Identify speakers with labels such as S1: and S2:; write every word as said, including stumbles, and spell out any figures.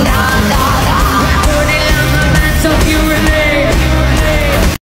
S1: Put it on my mind so you relate.